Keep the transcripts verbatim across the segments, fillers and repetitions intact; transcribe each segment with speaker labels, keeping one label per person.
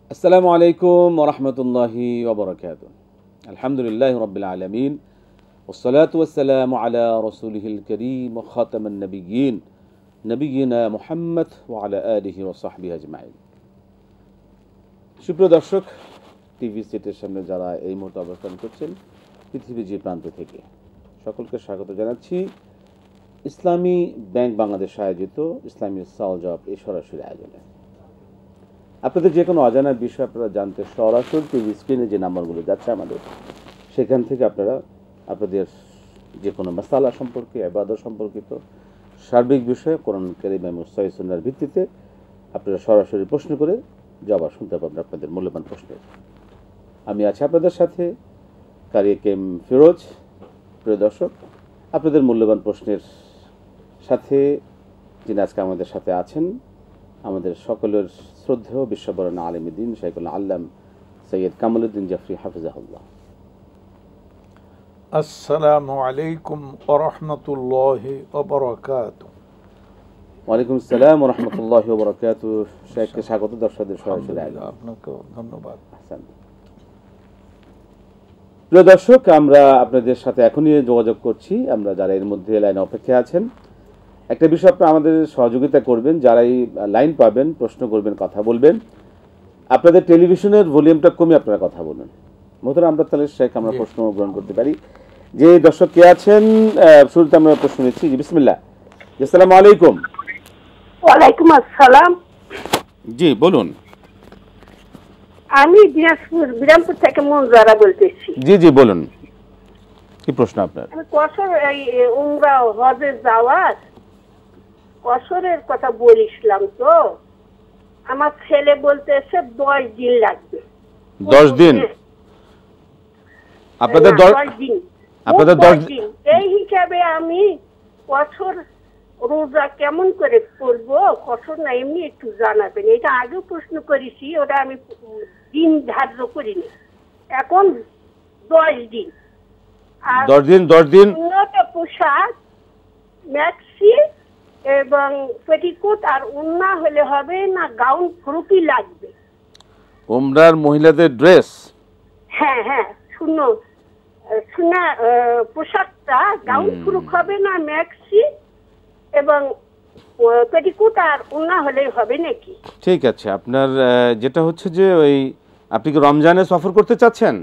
Speaker 1: আসসালামু আলাইকুম ওয়া রাহমাতুল্লাহি ওয়া বারাকাতুহু। আলহামদুলিল্লাহি রাব্বিল আলামিন ওয়াসসালাতু ওয়াসসালামু আলা রাসূলিহিল কারীম ওয়া খাতামান নাবিয়্যিন নবিয়্যিনা মুহাম্মদ ওয়া আলা আলিহি ওয়া সাহবিহি আজমাইন। সুপ্রিয় দর্শক, টিভি সেটের সামনে যারা এই মুহূর্তে অবস্থান করছেন পৃথিবীর যে প্রান্ত থেকে, সকলকে স্বাগত জানাচ্ছি ইসলামী ব্যাংক বাংলাদেশ আয়োজিত ইসলামী সওয়াল জবাব এই সরাসরি আয়োজনে। আপনাদের যে কোনো অজানা বিষয় আপনারা জানতে সরাসরি টিভি স্ক্রিনে যে নাম্বারগুলো যাচ্ছে আমাদের, সেখান থেকে আপনারা আপনাদের যে কোনো মাসালা সম্পর্কে, ইবাদত সম্পর্কিত সার্বিক বিষয়ে কোরআন কারীম এবং সহিহ সুন্নাহর ভিত্তিতে আপনারা সরাসরি প্রশ্ন করে জবাব শুনতে পাবেন আপনাদের মূল্যবান প্রশ্নের। আমি আছি আপনাদের সাথে কারি কেম ফিরোজ। প্রিয় দর্শক, আপনাদের মূল্যবান প্রশ্নের সাথে যিনি আজকে আমাদের সাথে আছেন, আমাদের সকলের শ্রদ্ধেয় বিশ্ববরণ্য আলেম দ্বীন শাইখুল আল্লাম সৈয়দ কামালউদ্দিন জাফরি হাফিজাহুল্লাহ।
Speaker 2: আসসালামু আলাইকুম ওয়া রাহমাতুল্লাহি ওয়া বারাকাতুহু।
Speaker 1: ওয়ালাইকুম আসসালাম ওয়া রাহমাতুল্লাহি ওয়া বারাকাতুহু। শেখকে স্বাগত দর্শকদের সরাসরি আয়োজন।
Speaker 2: আপনাকে ধন্যবাদ।
Speaker 1: আহসান। প্রিয় দর্শক, আমরা আপনাদের সাথে এখনই যোগাযোগ করছি। আমরা যারা এর মধ্যে লাইনে অপেক্ষায় আছেন, একটা বিষয় আপনারা আমাদের সহযোগিতা করবেন, যারাই লাইন পাবেন প্রশ্ন করবেন, কথা বলবেন, আপনাদের টেলিভিশনের ভলিউমটা কমিয়ে আপনারা কথা বলবেন। মোহতারাম আমরা তাহলে শেখ আমরা প্রশ্ন গ্রহণ করতে পারি। যে দর্শক কে আছেন, শুরুতে আমরা প্রশ্ন নিচ্ছি। জি বিসমিল্লাহ। আসসালামু আলাইকুম।
Speaker 3: ওয়ালাইকুম আসসালাম।
Speaker 1: জি বলুন।
Speaker 3: আমি দিনাজপুর বিরামপুর থেকে মনজারা বলতেছি।
Speaker 1: জি জি বলুন, কি প্রশ্ন আপনার?
Speaker 3: আমি কসর এই উমরা হজে যাওয়ার কসরের কথা বলিছিলাম, তো আমার ছেলে বলতেছে দশ দিন লাগবে।
Speaker 1: দশ দিন? আপনাদের দশ
Speaker 3: দিন
Speaker 1: আপনাদের দশ
Speaker 3: দিন এই হিসাবে আমি কসর রোজা কেমন করে করবো? কসর না এমনি একটু জানাবেন। এটা আগেও প্রশ্ন করেছি, ওটা আমি দিন ধার্য করিনি। এখন দশ দিন
Speaker 1: দশ দিন দশ দিন
Speaker 3: উন্নত পোশাক, ম্যাক্সি এবং পেটিকোট আর উন্না হলে হবে না গাউন ফ্রুকি লাগবে?
Speaker 1: উমরার মহিলাদের ড্রেস?
Speaker 3: হ্যাঁ হ্যাঁ শুনো শুনা পোশাকটা গাউন ফ্রুক হবে না ম্যাক্সি এবং পেটিকোট আর উন্না হলেই হবে নাকি?
Speaker 1: ঠিক আছে। আপনার যেটা হচ্ছে যে ওই আপনি কি রমজানে সফর করতে চাচ্ছেন?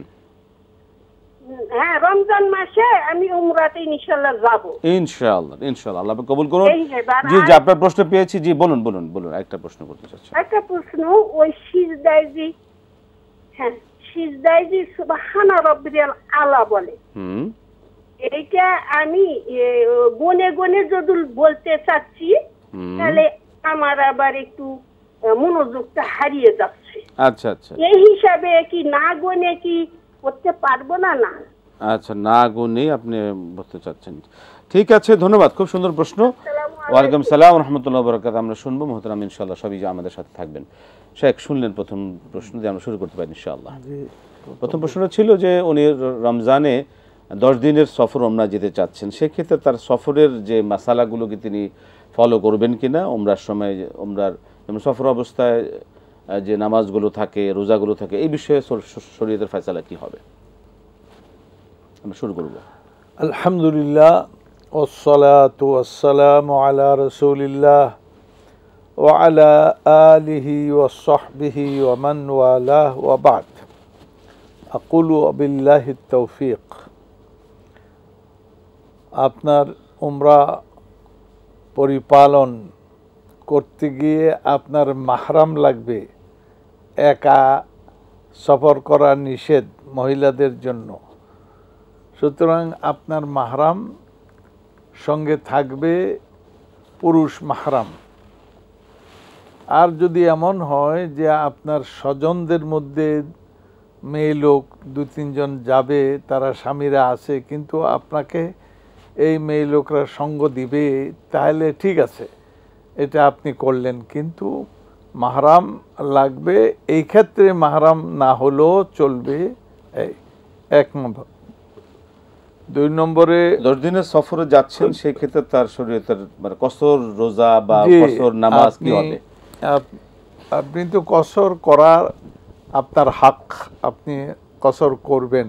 Speaker 3: হ্যাঁ, রমজান মাসে আমি উমরাতে ইনশাআল্লাহ যাব।
Speaker 1: ইনশাআল্লাহ ইনশাআল্লাহ আল্লাহ কবুল করুন।
Speaker 3: এইবার
Speaker 1: জি জি আপনার প্রশ্ন পেয়েছি। জি বলুন বলুন বলুন একটা প্রশ্ন করতে চাচ্ছি।
Speaker 3: একটা প্রশ্ন, ওই সিজদায় জি হ্যাঁ সিজদায় জি সুবহানা রাব্বিয়াল আলা বলে,
Speaker 1: হুম,
Speaker 3: এইটা আমি গনে গনে যদি বলতে চাচ্ছি তাহলে আমার আবার একটু মনোযোগটা হারিয়ে যাচ্ছে।
Speaker 1: আচ্ছা আচ্ছা,
Speaker 3: এই হিসাবে কি না গনে কি করতে পারবো না? না
Speaker 1: আচ্ছা, না গুণে আপনি বলতে চাচ্ছেন। ঠিক আছে, ধন্যবাদ, খুব সুন্দর প্রশ্ন। ওয়ালাইকুম সালাম রহমতুল্লাহ বরকাত। আমরা শুনবো মোহতারাম, ইনশাআল্লাহ সবই আমাদের সাথে থাকবেন। শেখ শুনলেন প্রথম প্রশ্ন দিয়ে আমরা শুরু করতে পারি ইনশাআল্লাহ। প্রথম প্রশ্নটা ছিল যে উনি রমজানে দশ দিনের সফর ওমরা যেতে চাচ্ছেন, সেক্ষেত্রে তার সফরের যে মাসালাগুলোকে তিনি ফলো করবেন কিনা, ওমরার সময় ওমরার যেমন সফর অবস্থায় যে নামাজগুলো থাকে, রোজাগুলো থাকে, এই বিষয়ে শরীয়তের ফয়সালা কি হবে? আমরা শুরু করব।
Speaker 2: আলহামদুলিল্লাহ ওয়াসসালাতু ওয়াসসালামু আলা রাসূলিল্লাহ ওয়া আলা আলিহি ওয়া সাহবিহি ওয়া মান ওয়ালাহ ওয়া বা'দ। আকুলু বিল্লাহিত তাওফীক। আপনার উমরা পরিপালন করতে গিয়ে আপনার মাহরাম লাগবে। একা সফর করা নিষেধ মহিলাদের জন্য, সুতরাং আপনার মাহরাম সঙ্গে থাকবে, পুরুষ মাহরাম। আর যদি এমন হয় যে আপনার স্বজনদের মধ্যে মেয়ে লোক দু তিনজন যাবে, তারা স্বামীরা আছে, কিন্তু আপনাকে এই মেয়ে লোকরা সঙ্গ দিবে, তাহলে ঠিক আছে, এটা আপনি করলেন, কিন্তু মাহরাম লাগবে। এই ক্ষেত্রে মাহরাম না হলেও চলবে। এই এক নম্বর। দুই নম্বরে,
Speaker 1: দশ দিনের সফরে যাচ্ছেন, সেই ক্ষেত্রে তার শরীয়তের মানে কসর রোজা বা কসর নামাজ কি হবে?
Speaker 2: আপনি তো কসর করার আপনার হক আপনি কসর করবেন,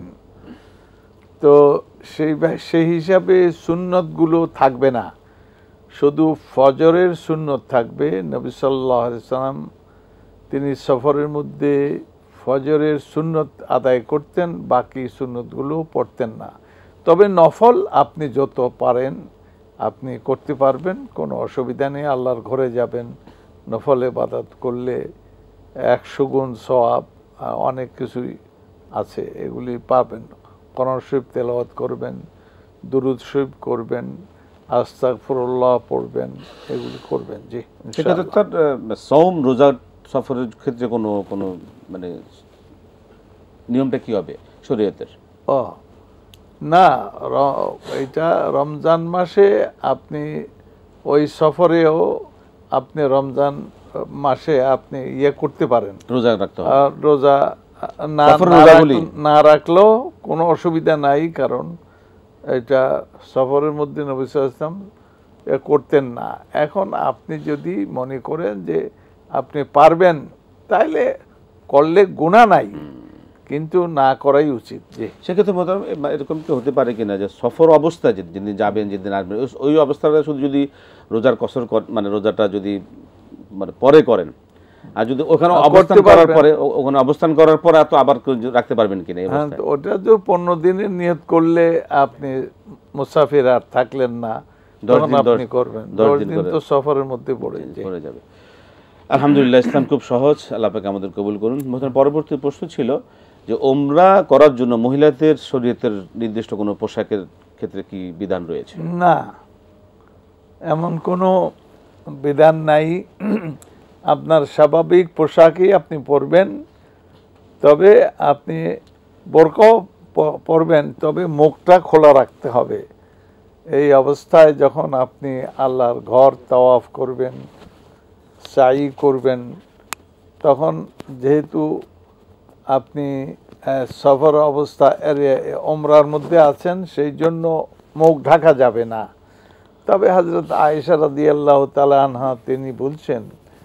Speaker 2: তো সেই সেই হিসাবে সুন্নতগুলো থাকবে না, শুধু ফজরের সুন্নত থাকবে। নবী সাল্লাল্লাহু আলাইহি সাল্লাম তিনি সফরের মধ্যে ফজরের সুন্নত আদায় করতেন, বাকি সুন্নতগুলো পড়তেন না। তবে নফল আপনি যত পারেন আপনি করতে পারবেন, কোনো অসুবিধা নেই। আল্লাহর ঘরে যাবেন, নফল ইবাদত করলে একশো গুণ সওয়াব, অনেক কিছুই আছে, এগুলি পাবেন। কোরআন শরীফ তেলাওয়াত করবেন, দুরূদ শরীফ করবেন, আস্তাগফিরুল্লাহ পড়বেন, এগুলি করবেন। জি,
Speaker 1: সেক্ষেত্রে তার সওম রোজা সফরের ক্ষেত্রে কোনো কোনো মানে নিয়মটা কি হবে শরীয়তের?
Speaker 2: ও না, এটা রমজান মাসে আপনি ওই সফরেও আপনি রমজান মাসে আপনি ইয়ে করতে পারেন,
Speaker 1: রোজা রাখতে হবে।
Speaker 2: আর রোজা না না রাখলেও কোনো অসুবিধা নাই, কারণ এটা সফরের মধ্যে নবী সাল্লাল্লাহু আলাইহি ওয়াসাল্লাম করতেন না। এখন আপনি যদি মনে করেন যে আপনি পারবেন, তাইলে করলে গুনাহ নাই, কিন্তু না করাই উচিত। যে
Speaker 1: সেক্ষেত্রে মোটাম এরকম কি হতে পারে কিনা যে সফর অবস্থায় যেদিন যাবেন যেদিন আসবেন ওই অবস্থাটা শুধু যদি রোজার কসর মানে রোজাটা যদি মানে পরে করেন, আর যদি ওখানে অবস্থান করার পরে ওখানে অবস্থান করার পর তো আবার রাখতে পারবেন কিনা?
Speaker 2: হ্যাঁ, ওটা তো পনেরো দিনের নিয়ত করলে আপনি মুসাফির আর থাকলেন না, তখন আপনি করবেন। দশ দিন তো সফরের মধ্যে পড়ে
Speaker 1: পড়ে যাবে। আলহামদুলিল্লাহ, ইসলাম খুব সহজ, আল্লাহ পাক আমাদের কবুল করুন। পরবর্তী প্রশ্ন ছিল যে ওমরা করার জন্য মহিলাদের শরীয়তের নির্দিষ্ট কোনো পোশাকের ক্ষেত্রে কি বিধান রয়েছে?
Speaker 2: না, এমন কোনো বিধান নাই। আপনার স্বাভাবিক পোশাকই আপনি পরবেন, তবে আপনি বোরকাও পরবেন, তবে মুখটা খোলা রাখতে হবে। এই অবস্থায় যখন আপনি আল্লাহর ঘর তাওয়াফ করবেন, সাই করবেন, তখন যেহেতু আপনি সফর অবস্থা ওমরার মধ্যে আছেন, সেই জন্য মুখ ঢাকা যাবে না। তবে হযরত আয়েশা রাদিয়াল্লাহু তাআলা আনহা তিনি বলছেন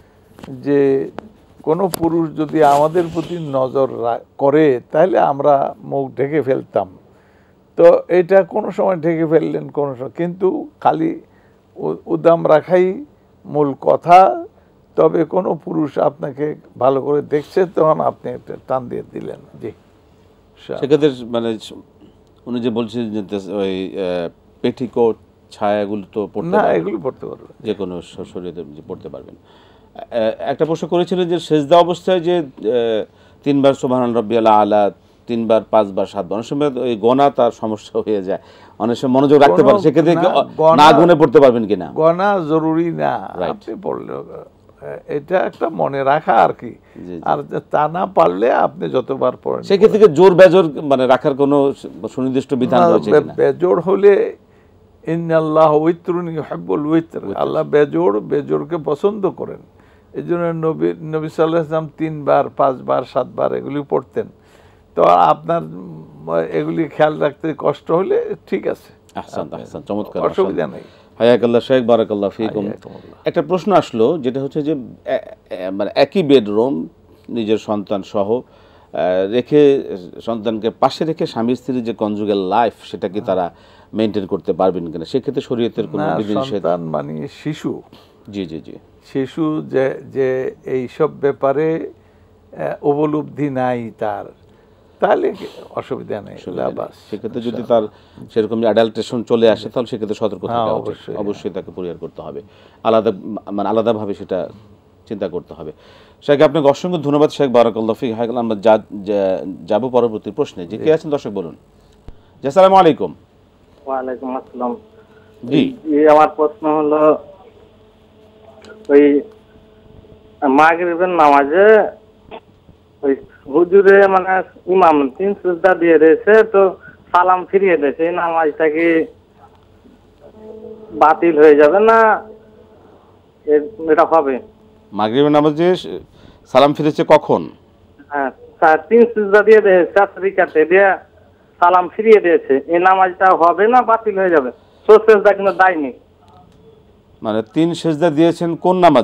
Speaker 2: যে কোনো পুরুষ যদি আমাদের প্রতি নজর করে তাহলে আমরা মুখ ঢেকে ফেলতাম। তো এটা কোনো সময় ঢেকে ফেললেন, কোনো সময়, কিন্তু খালি উদাম রাখাই মূল কথা। তবে কোনো পুরুষ আপনাকে ভালো করে দেখছে, তখন আপনি একটা টান দিয়ে দিলেন। জি,
Speaker 1: সেক্ষেত্রে মানে উনি যে বলছেন যে ওই পেটিকোট ছায়াগুলো তো পড়তে
Speaker 2: না, এগুলো পড়তে পারবেন,
Speaker 1: যে কোনো শরীরে পড়তে পারবেন। একটা প্রশ্ন করেছিলেন যে সেজদা অবস্থায় যে তিনবার সুবহান রাব্বিয়াল আলা, তিনবার পাঁচবার সাতবার, অনেক সময় ওই গণা তার সমস্যা হয়ে যায়, অনেক সময় মনোযোগ রাখতে পারে, সেক্ষেত্রে না গুনে পড়তে পারবেন কিনা?
Speaker 2: গণা জরুরি না, আপনি পড়লে এটা একটা মনে রাখা আর কি। আর তা না পারলে আপনি যতবার পড়েন।
Speaker 1: সেক্ষেত্রে জোর বেজোর মানে রাখার কোনো সুনির্দিষ্ট বিধান রয়েছে কিনা?
Speaker 2: বেজোড় হলে ইন্নাল্লাহ উইত্রুন ইউহিব্বুল উইত্র, আল্লাহ বেজোড় বেজোড়কে পছন্দ করেন। এই জন্য নবী নবী সাল্লাল্লাহু আলাইহি ওয়াসাল্লাম তিনবার পাঁচবার সাতবার এগুলি পড়তেন। তো আপনার এগুলি খেয়াল রাখতে কষ্ট হলে ঠিক আছে,
Speaker 1: আহসান আহসান, চমৎকার,
Speaker 2: অসুবিধা নেই।
Speaker 1: হায়াকাল্লাহ শেখ, বারাকাল্লাহ ফিকুম। একটা প্রশ্ন আসলো, যেটা হচ্ছে যে মানে একই বেডরুম নিজের সন্তান সহ রেখে, সন্তানকে পাশে রেখে স্বামী স্ত্রীর যে কনজুগাল লাইফ, সেটা কি তারা মেনটেন করতে পারবেন কিনা? সেক্ষেত্রে শরীয়তের কোনো বিধিনিষেধ?
Speaker 2: সন্তান মানে শিশু,
Speaker 1: জি জি জি
Speaker 2: শিশু যে যে এইসব ব্যাপারে উপলব্ধি নাই তার, তাহলে অসুবিধা নেই।
Speaker 1: সেক্ষেত্রে যদি তার সেরকম অ্যাডাল্টেশন চলে আসে, তাহলে সেক্ষেত্রে সতর্ক থাকা উচিত, অবশ্যই তাকে পরিহার করতে হবে, আলাদা মানে আলাদাভাবে সেটা চিন্তা করতে হবে। শেখ, আপনাকে অসংখ্য ধন্যবাদ শেখ, বারাকাল্লাহ ফিক। আমরা যাবো পরবর্তী প্রশ্নে। যে কে আছেন দর্শক বলুন। জি, আসসালামু আলাইকুম।
Speaker 4: ওয়ালাইকুম আসসালাম।
Speaker 1: জি,
Speaker 4: আমার প্রশ্ন হলো, ওই মাগরিবের নামাজে ওই হুজুরে মানে ইমাম তিন সিজদা দিয়ে দিয়েছে, তো সালাম ফিরিয়ে দিয়েছে, এই নামাজটা কি বাতিল হয়ে যাবে না এটা হবে?
Speaker 1: মাগরিবের নামাজে সালাম ফিরেছে কখন?
Speaker 4: হ্যাঁ, তিন সিজদা দিয়ে দিয়েছে, চার রিকাতে দিয়ে সালাম ফিরিয়ে দিয়েছে, এই নামাজটা হবে না বাতিল হয়ে যাবে? সোজ সিজদা কিন্তু দেয়নি।
Speaker 1: মানে তিন সিজদা দিয়েছেন কোন নামাজে?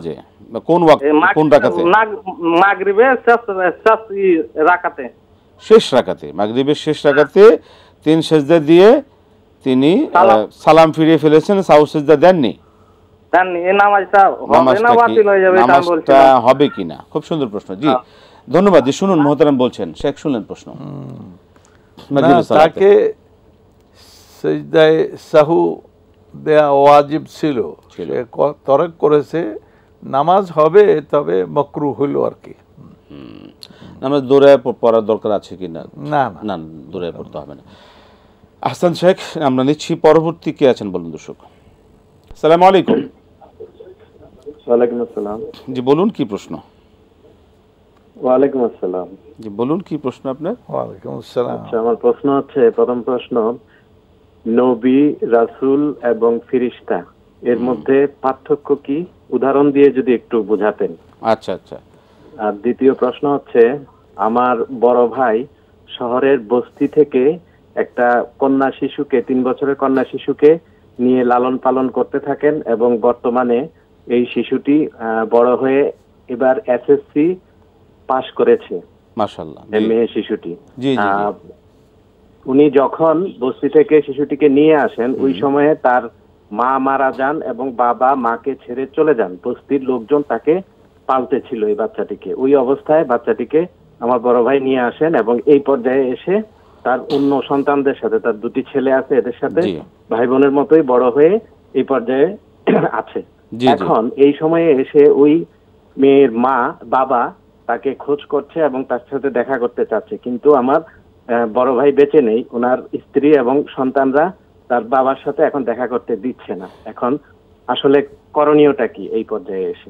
Speaker 1: কোন ওয়াক্ত,
Speaker 4: এই মাগ-
Speaker 1: কোন রাকাতে?
Speaker 4: মাগ- মাগরিবে শেষ শেষ ই রাকাতে
Speaker 1: শেষ রাকাতে, মাগরিবের শেষ রাকাতে তিন সেজদা দিয়ে তিনি
Speaker 4: সালাম।
Speaker 1: আহ, সালাম ফিরিয়ে ফেলেছেন, সাউ সেজদা দেননি।
Speaker 4: দেন এই নামাজটা হবে না
Speaker 1: নামাজটা কি,
Speaker 4: বাতিল হয়ে যাবে এটা আমি
Speaker 1: নামাজটা
Speaker 4: বলছিলাম।
Speaker 1: হবে কিনা? খুব সুন্দর প্রশ্ন। জি
Speaker 4: হ্যাঁ।
Speaker 1: ধন্যবাদ। জি শুনুন, মোহতারাম বলছেন, শেখ শুনলেন প্রশ্ন।
Speaker 2: না,
Speaker 1: মাগরিবের সালাতে।
Speaker 2: তাকে সেজদায় সাহু দেয়া ওয়াজিব ছিল,
Speaker 1: ছিল।
Speaker 2: সে ক- তরক করেছে, নামাজ হবে, তবে মকরু হইল আর কি।
Speaker 1: নামাজ দৌড়ায় প- পড়ার দরকার আছে কিনা?
Speaker 2: না না
Speaker 1: না, দৌড়ায় পড়তে হবে না। আহসান শেখ, আমরা নিচ্ছি পরবর্তী কে আছেন বলুন দর্শক। আসসালামু আলাইকুম।
Speaker 5: ওয়ালাইকুম আসসালাম।
Speaker 1: জি বলুন কি প্রশ্ন?
Speaker 5: ওয়ালাইকুম আসসালাম।
Speaker 1: জি বলুন কি প্রশ্ন আপনার?
Speaker 2: ওয়ালাইকুম আসসালাম।
Speaker 5: আচ্ছা, আমার প্রশ্ন হচ্ছে, প্রথম প্রশ্ন, নবী, রাসূল এবং ফিরিস্তা এর মধ্যে পার্থক্য কি? উদাহরণ দিয়ে যদি একটু বোঝাতেন।
Speaker 1: আচ্ছা আচ্ছা।
Speaker 5: আর দ্বিতীয় প্রশ্ন হচ্ছে, আমার বড় ভাই শহরের বস্তি থেকে একটা কন্যা শিশুকে, তিন বছরের কন্যা শিশুকে নিয়ে লালন পালন করতে থাকেন এবং বর্তমানে এই শিশুটি আহ, বড় হয়ে এবার এসএসসি পাশ করেছে।
Speaker 1: মাশাআল্লাহ।
Speaker 5: এই
Speaker 1: জি
Speaker 5: মেয়ে শিশুটি,
Speaker 1: জি জি, জি।
Speaker 5: আহ, উনি যখন বস্তি থেকে শিশুটিকে নিয়ে আসেন, ওই সময়ে তার মা মারা যান এবং বাবা মাকে ছেড়ে চলে যান। বস্তির লোকজন তাকে পালতে ছিল এই বাচ্চাটিকে। ওই অবস্থায় বাচ্চাটিকে আমার বড় ভাই নিয়ে আসেন এবং এই পর্যায়ে এসে তার অন্য সন্তানদের সাথে, তার দুটি ছেলে আছে, এদের সাথে
Speaker 1: জি।
Speaker 5: ভাই বোনের মতোই বড় হয়ে এই পর্যায়ে আছে।
Speaker 1: জি, জি।
Speaker 5: এখন এই সময়ে এসে ওই মেয়ের মা বাবা তাকে খোঁজ করছে এবং তার সাথে দেখা করতে চাচ্ছে, কিন্তু আমার আহ, বড় ভাই বেঁচে নেই। ওনার স্ত্রী এবং সন্তানরা তার বাবার সাথে এখন দেখা করতে দিচ্ছে না। এখন আসলে করণীয়টা কি এই পর্যায়ে এসে?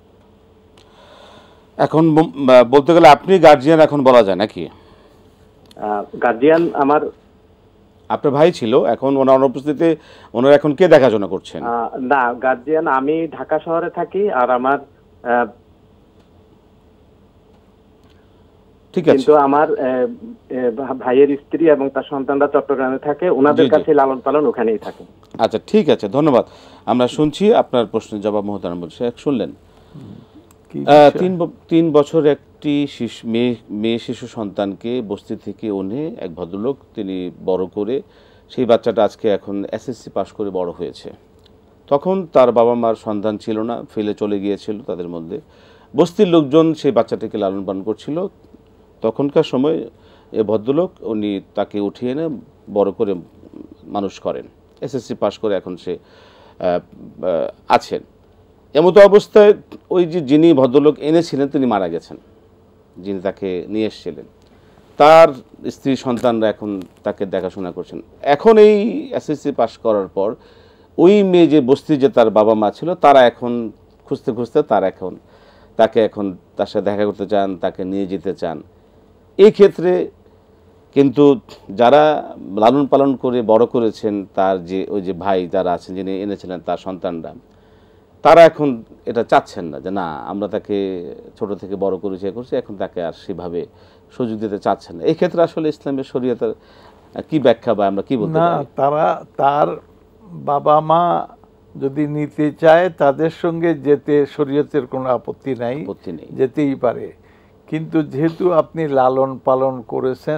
Speaker 1: এখন ব- বা- বলতে গেলে আপনি গার্জিয়ান এখন বলা যায় নাকি?
Speaker 5: গার্জিয়ান আমার
Speaker 1: আপনার ভাই ছিল, এখন ওনার অনুপস্থিতিতে ওনারা এখন কে দেখাশোনা করছেন?
Speaker 5: আহ, না, গার্জিয়ান আমি ঢাকা শহরে থাকি, আর আমার আহ,
Speaker 1: ঠিক আছে।
Speaker 5: কিন্তু আমার আহ, আহ, ভাইয়ের স্ত্রী এবং তার সন্তানরা চট্টগ্রামে থাকে, ওনাদের
Speaker 1: জি, জি।
Speaker 5: কাছে লালন পালন ওখানেই থাকে।
Speaker 1: আচ্ছা ঠিক আছে, ধন্যবাদ। আমরা শুনছি আপনার প্রশ্নের জবাব মোহতারাম বলছে। এক শুনলেন,
Speaker 2: কি
Speaker 1: আহ,
Speaker 2: বিষয়?
Speaker 1: তিন ব- তিন বছর একটি শিশু মেয়ে মেয়ে শিশু সন্তানকে বস্তি থেকে ওনে এক ভদ্রলোক তিনি বড় করে, সেই বাচ্চাটা আজকে এখন এসএসসি পাশ করে বড় হয়েছে। তখন তার বাবা মার সন্তান ছিল না, ফেলে চলে গিয়েছিল তাদের মধ্যে। বস্তির লোকজন সেই বাচ্চাটাকে লালন পালন করছিল। তখনকার সময় এ ভদ্রলোক উনি তাকে উঠিয়ে এনে বড় করে মানুষ করেন। এসএসসি পাশ করে এখন সে আহ, আহ, আছেন। এমতো অবস্থায় ওই যে যিনি ভদ্রলোক এনেছিলেন তিনি মারা গেছেন, যিনি তাকে নিয়ে এসেছিলেন। তার স্ত্রী সন্তানরা এখন তাকে দেখাশোনা করছেন। এখন এই এসএসসি পাশ করার পর ওই মেয়ে যে বস্তির যে তার বাবা মা ছিল, তারা এখন খুঁজতে খুঁজতে তার এখন তাকে এখন তার সাথে দেখা করতে চান, তাকে নিয়ে যেতে চান। এই ক্ষেত্রে কিন্তু যারা লালন পালন করে বড় করেছেন, তার যে ওই যে ভাই যারা আছেন, যিনি এনেছিলেন তার সন্তানরা, তারা এখন এটা চাচ্ছেন না যে না আমরা তাকে ছোট থেকে বড় করেছি করছি, এখন তাকে আর সেভাবে সুযোগ দিতে চাচ্ছেন না। এই ক্ষেত্রে আসলে ইসলামের শরীয়তের কি ব্যাখ্যা বা আমরা কি বলতে
Speaker 2: না,
Speaker 1: পারি?
Speaker 2: তারা তার বাবা মা যদি নিতে চায় তাদের সঙ্গে যেতে শরীয়তের কোনো আপত্তি নাই,
Speaker 1: আপত্তি নেই।
Speaker 2: যেতেই পারে। কিন্তু যেহেতু আপনি লালন পালন করেছেন,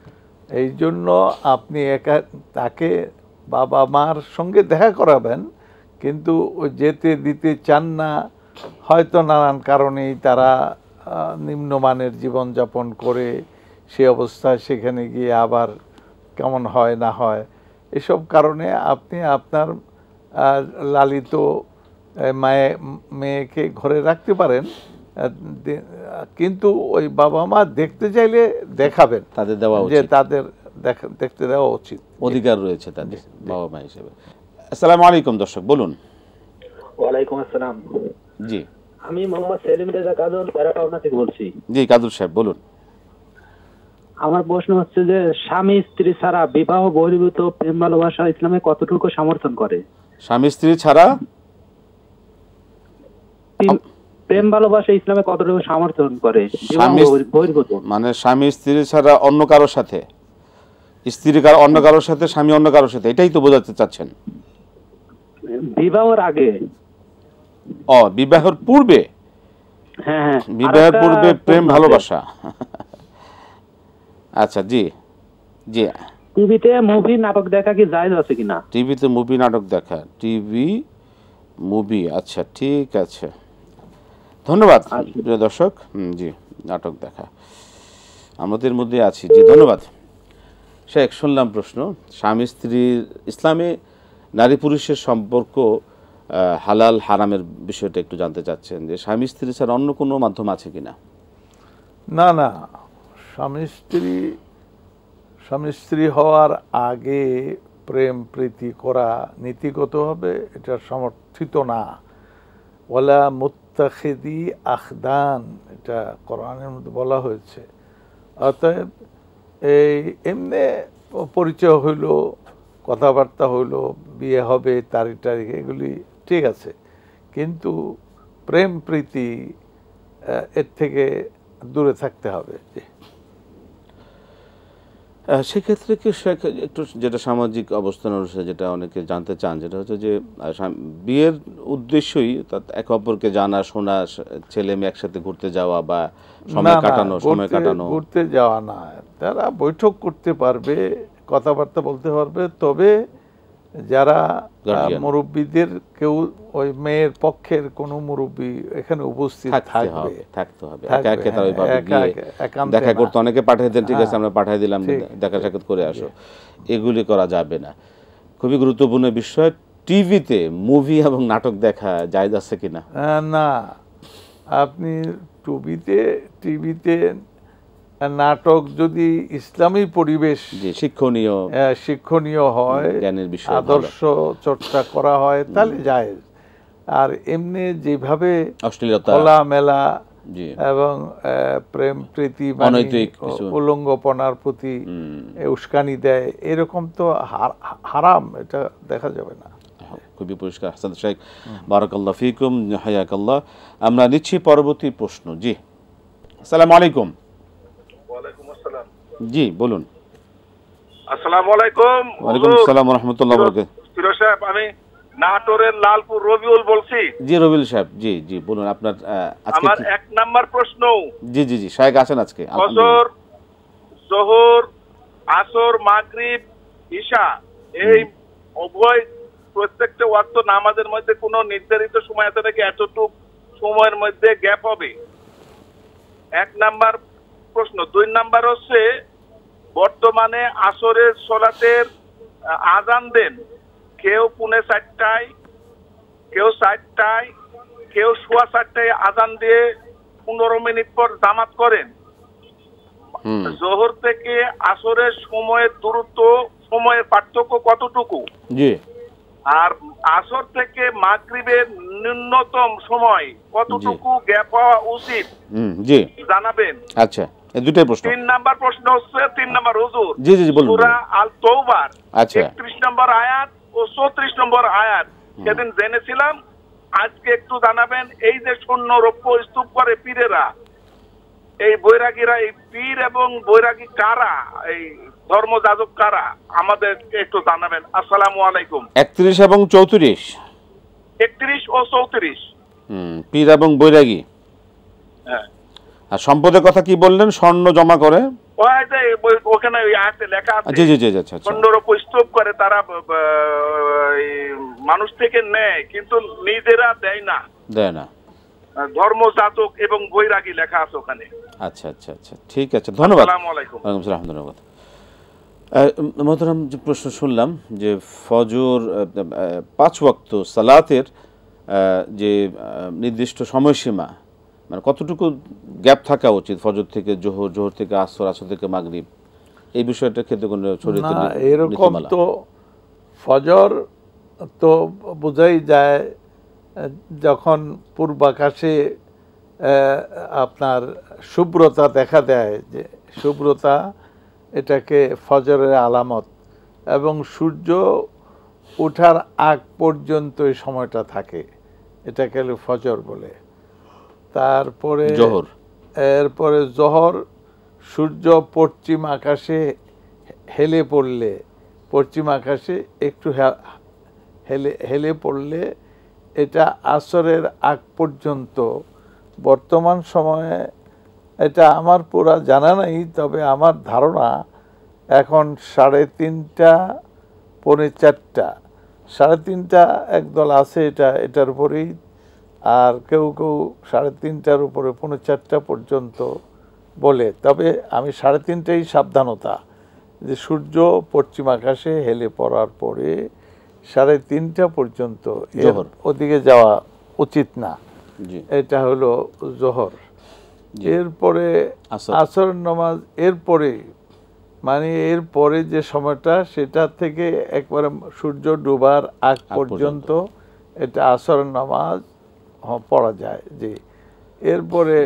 Speaker 2: এই জন্য আপনি একা তাকে বাবা মার সঙ্গে দেখা করাবেন, কিন্তু ও যেতে দিতে চান না। হয়তো নানান কারণেই তারা আহ, নিম্নমানের জীবনযাপন করে সে অবস্থায় সেখানে গিয়ে আবার কেমন হয় না হয়, এসব কারণে আপনি আপনার আহ, লালিত আহ, মায়ে মেয়েকে ঘরে রাখতে পারেন, আহ, দে- কিন্তু ওই বাবা মা দেখতে চাইলে দেখাবেন,
Speaker 1: তাদের দেওয়া
Speaker 2: যে
Speaker 1: উচিত,
Speaker 2: তাদের দেখা দেখতে দেওয়া উচিত।
Speaker 1: অধিকার রয়েছে তাদের বাবা মা হিসেবে। আসসালামু আলাইকুম দর্শক, বলুন।
Speaker 6: ওয়ালাইকুম আসসালাম।
Speaker 1: জি
Speaker 6: আমি মোহাম্মদ সেলিম রেজা কাজল, প্যারাটাউনা থেকে বলছি।
Speaker 1: জি কাদুর সাহেব বলুন।
Speaker 6: আমার প্রশ্ন হচ্ছে যে স্বামী স্ত্রী ছাড়া বিবাহ বহির্ভূত প্রেম ভালোবাসা ইসলামে কতটুকু সমর্থন করে?
Speaker 1: স্বামী স্ত্রী ছাড়া
Speaker 6: প্রেম- প্রেম ভালোবাসা ইসলামে কতটুকু সমর্থন করে বিবাহ
Speaker 1: স্বামী-
Speaker 6: বহির- বহির্ভূত?
Speaker 1: মানে স্বামী স্ত্রী ছাড়া অন্য কারোর সাথে, স্ত্রী কারো অন্য কারোর সাথে, স্বামী অন্য কারোর সাথে, এটাই তো বোঝাতে চাচ্ছেন?
Speaker 6: বিবাহের আগে
Speaker 1: ও বিবাহের পূর্বে?
Speaker 6: হ্যাঁ হ্যাঁ
Speaker 1: বিবাহের
Speaker 6: আরেকটা
Speaker 1: পূর্বে প্রেম
Speaker 6: প্রশ্ন আছে।
Speaker 1: ভালোবাসা। আচ্ছা, জি জি।
Speaker 6: টিভিতে মুভি নাটক দেখা কি জায়েজ আছে কিনা?
Speaker 1: টিভিতে মুভি নাটক দেখা, টিভি মুভি, আচ্ছা ঠিক আছে, ধন্যবাদ প্রিয় দর্শক। হুম, জি, নাটক দেখা আমাদের মধ্যে আছি, জি ধন্যবাদ। শেখ, শুনলাম প্রশ্ন, স্বামী স্ত্রীর ইসলামে নারী পুরুষের সম্পর্ক হালাল হারামের বিষয়টা একটু জানতে চাচ্ছেন, যে স্বামী স্ত্রী ছাড়া অন্য কোনো মাধ্যম আছে কিনা?
Speaker 2: না না, স্বামী স্ত্রী স্বামী স্ত্রী হওয়ার আগে প্রেম প্রীতি করা নীতিগতভাবে এটা সমর্থিত না। ওয়ালা মুত্তাখিদি আখদান, এটা কোরআনের মধ্যে বলা হয়েছে। অতএব এই এমনি পরিচয় হইল, কথাবার্তা হইল, বিয়ে হবে তারিখ তারিখ, এগুলি ঠিক আছে, কিন্তু প্রেম প্রীতি এর থেকে দূরে থাকতে হবে।
Speaker 1: সেক্ষেত্রে কি একটু যেটা সামাজিক অবস্থান অনুসারে যেটা অনেকে জানতে চান, যেটা হচ্ছে যে বিয়ের উদ্দেশ্যই একে অপরকে জানা শোনা, ছেলে মেয়ে একসাথে ঘুরতে যাওয়া বা সময় কাটানো, সময় কাটানো
Speaker 2: ঘুরতে যাওয়া না, তারা বৈঠক করতে পারবে, কথাবার্তা বলতে পারবে, তবে যারা মুরব্বীদের কেউ ওই মেয়ের পক্ষের কোনো মুরব্বী এখানে উপস্থিত থাকবে,
Speaker 1: থাকতে হবে। একা একা তারা ওইভাবে গিয়ে দেখা করতে, অনেকে পাঠিয়ে দেন, ঠিক আছে আমরা পাঠিয়ে দিলাম, দেখা সাক্ষাৎ করে আসো, এগুলি করা যাবে না। খুবই গুরুত্বপূর্ণ বিষয়, টিভিতে মুভি এবং নাটক দেখা জায়েজ আছে কিনা?
Speaker 2: না, আপনি টিভিতে টিভিতে নাটক যদি ইসলামী পরিবেশ
Speaker 1: শিক্ষণীয়
Speaker 2: শিক্ষণীয় হয়,
Speaker 1: জ্ঞানের বিষয়,
Speaker 2: আদর্শ চর্চা করা হয়, তাহলে জায়েজ। আর এমনি যেভাবে
Speaker 1: অশ্লীলতা,
Speaker 2: খোলামেলা এবং প্রেম প্রীতি, উলঙ্গপনার প্রতি উস্কানি দেয়, এরকম তো হারাম, এটা দেখা যাবে না।
Speaker 1: খুবই পরিষ্কার। হাসান শেখ, বারাকাল্লাহ ফিকুম, হায়াকাল্লাহ। আমরা নিচ্ছি পরবর্তী প্রশ্ন। জি, আসসালামু আলাইকুম। জি বলুন।
Speaker 7: আসসালামু আলাইকুম।
Speaker 1: ওয়ালাইকুম আসসালাম ওয়া রাহমাতুল্লাহি ওয়া বারাকাতুহু।
Speaker 7: ফিরোজ সাহেব, আমি নাটোরের লালপুর রবিউল বলছি।
Speaker 1: জি রবিউল সাহেব, জি জি বলুন আপনার আজকে
Speaker 7: আমার এক নাম্বার প্রশ্ন।
Speaker 1: জি জি জি শায়েখ আছেন আজকে।
Speaker 7: ফজর, যোহর, আসর, মাগরিব, ইশা, এই উভয় প্রত্যেকটা ওয়াক্ত নামাজের মধ্যে কোনো নির্ধারিত সময় আছে নাকি এতটুক সময়ের মধ্যে গ্যাপ হবে? এক নাম্বার প্রশ্ন। দুই নাম্বার হচ্ছে, বর্তমানে আসরের সলাতের আজান দেন কেউ পুনে চারটায়, কেউ চারটায়, কেউ সোয়া চারটায় আজান দিয়ে পনেরো মিনিট পর জামাত করেন। জোহর থেকে আসরের সময়ের দূরত্ব, সময়ের পার্থক্য কতটুকু?
Speaker 1: জি।
Speaker 7: আর আসর থেকে মাগরিবের ন্যূনতম সময় কতটুকু গ্যাপ হওয়া উচিত?
Speaker 1: জি
Speaker 7: জানাবেন।
Speaker 1: আচ্ছা, এই দুটোই প্রশ্ন।
Speaker 7: তিন নাম্বার প্রশ্ন হচ্ছে, তিন নাম্বার হুজুর,
Speaker 1: জি জি বলুন।
Speaker 7: সূরা আল তওবার
Speaker 1: আচ্ছা
Speaker 7: একত্রিশ নম্বর আয়াত ও চৌত্রিশ নম্বর আয়াত সেদিন জেনেছিলাম, আজকে একটু জানাবেন। এই যে শূন্য রৌপ্য স্তূপ করে পীরেরা, এই বৈরাগীরা, এই পীর এবং বৈরাগী কারা, এই ধর্মযাজক কারা, আমাদের একটু জানাবেন। আসসালামু আলাইকুম।
Speaker 1: একত্রিশ এবং চৌত্রিশ,
Speaker 7: একত্রিশ ও চৌত্রিশ,
Speaker 1: হুম, পীর এবং বৈরাগী।
Speaker 7: হ্যাঁ।
Speaker 1: আর সম্পদের কথা কি বললেন? স্বর্ণ জমা করে,
Speaker 7: ওখানে ওই আয়াতে লেখা আছে।
Speaker 1: জি জি জি আচ্ছা।
Speaker 7: স্বর্ণের উপর স্তূপ করে তারা মানুষ থেকে নেয়, কিন্তু নিজেরা দেয় না,
Speaker 1: দেয় না।
Speaker 7: ধর্মযাজক এবং বৈরাগী লেখা আছে ওখানে।
Speaker 1: আচ্ছা আচ্ছা আচ্ছা, ঠিক আছে, ধন্যবাদ।
Speaker 7: আসসালামু আলাইকুম।
Speaker 1: ওয়ালাইকুম আসসালাম, ধন্যবাদ। মোহতারাম, যে প্রশ্ন শুনলাম যে ফজর পাঁচ ওয়াক্ত সালাতের যে নির্দিষ্ট সময়সীমা, মানে কতটুকু গ্যাপ থাকা উচিত ফজর থেকে জোহর, জোহর থেকে আসর, আসর থেকে মাগরিব, এই বিষয়টা ক্ষেত্রে কোনো শরীয়তে
Speaker 2: না, এরকম তো ফজর তো বোঝাই যায় যখন পূর্বাকাশে আপনার শুভ্রতা দেখা দেয়, যে শুভ্রতা এটাকে ফজরের আলামত, এবং সূর্য ওঠার আগ পর্যন্ত এই সময়টা থাকে, এটাকে ফজর বলে। তারপরে
Speaker 1: জোহর,
Speaker 2: এরপরে জোহর, সূর্য পশ্চিম আকাশে হেলে পড়লে, পশ্চিম আকাশে একটু হেলে হেলে পড়লে এটা আসরের আগ পর্যন্ত বর্তমান সময়ে এটা আমার পুরা জানা নাই, তবে আমার ধারণা এখন সাড়ে তিনটা পৌনে চারটা, সাড়ে তিনটা একদল আছে এটা এটার উপরেই, আর কেউ কেউ সাড়ে তিনটার উপরে পৌনে চারটা পর্যন্ত বলে। তবে আমি সাড়ে তিনটাই সাবধানতা, যে সূর্য পশ্চিম আকাশে হেলে পড়ার পরে সাড়ে তিনটা পর্যন্ত ওদিকে যাওয়া উচিত না, এটা হলো জোহর। এরপরে আসর নামাজ এরপরে, মানে এরপরে যে সময়টা সেটা থেকে একবারে সূর্য ডুবার আগ পর্যন্ত এটা আসর নামাজ পড়া যায়। যে এরপরে